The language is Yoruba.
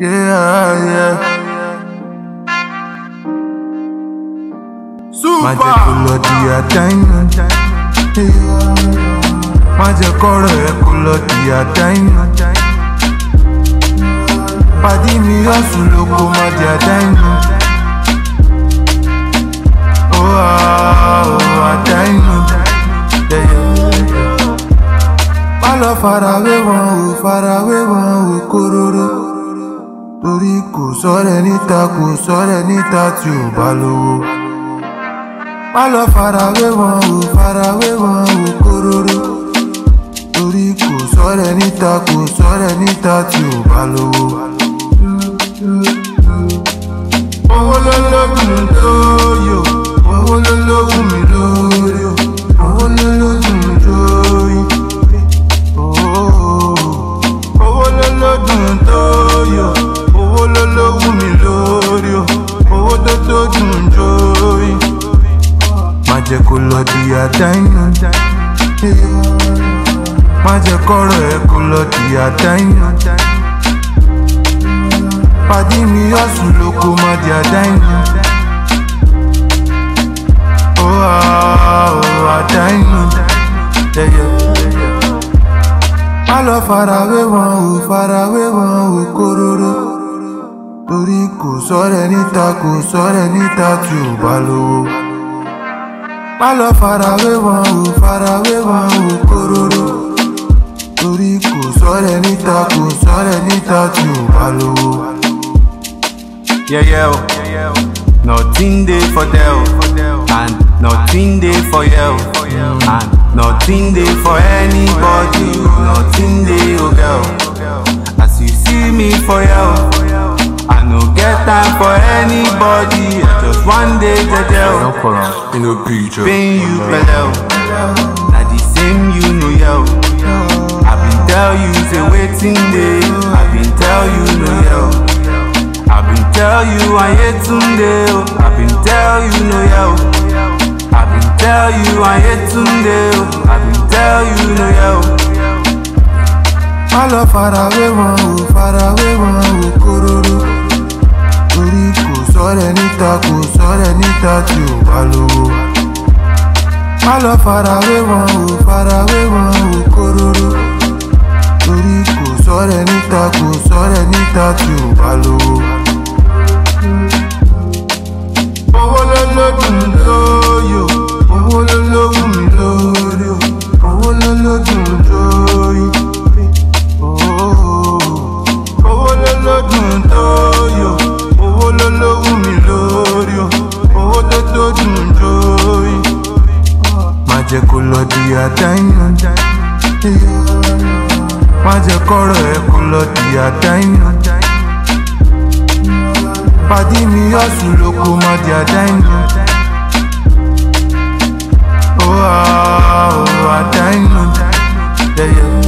Yeah. Super. Má jẹ́ kó lọ di àdáyìnà. Má jẹ́ kọ́rọ̀ ẹ kó lọ di àdáyìnà. Pàdí mi ọ̀sùn ló kó má di àdáyìnà. Àdáyìnà. Má lọ farawé wọn ò kóróró. Torí kò sọ́rẹ́ níta tí ò bá lówó. Má lọ farawé wọn ò kóróró. Torí kò sọ́rẹ́ níta tí ò bá lówó. Owó ló lóògùn lóyò, owó ló lóògùn mi lórí o, owó ló lóògùn mi lórí. Owó ló lóògùn lóyò, owó ló lóògùn mi lórí o, owó tó tó dùn jórí. Má jẹ́ kó lọ di àdáyìnà. Má jẹ́ kọ́rọ̀ ẹ kó lọ di àdáyìnà. Pàdí mi ọ̀sùn ló kó má di àdáyìnà. Àdáyìnà. Má lọ farawé wọn ò kóróró. Torí kò sọ́rẹ́ níta tí ò bá lówó. Má lọ farawé wọn ò kóróró. Torí kò sọ́rẹ́ níta tí ò bá lówó. Yeah. Nothing dey for them, and nothing dey for you, and nothing dey for anybody. Nothing dey, oh girl. As you see me for you, I no get time for anybody. Just one day, Jajel. Paying you below, na the same you know yo. I been tell you say waiting day. I been tell you no yo. I been tell you I hate Tunde. I been tell you no yo. I been tell you I hate Tunde. I been tell you no yo. Má lọ farawé wọn ò kóróró. Torí kò sọ́rẹ́ níta tí ò bá lówó. Má lọ farawé wọn ò kóróró. Torí kò sọ́rẹ́ níta tí ò bá lówó. Owó ló lóògùn lóyò, owó ló lóògùn mi lórí o, owó ló lóògùn lórí. Owó ló lóògùn lóyò, owó ló lóògùn mi lórí o, owó tó tó dùn jórí. Má jẹ́ kó lọ di àdáyìnà. Má jẹ́ kọ́rọ̀ ẹ kó lọ di àdáyìnà. Pàdí mi ọ̀sùn ló kó má di àdáyìnà. Àdáyìnà.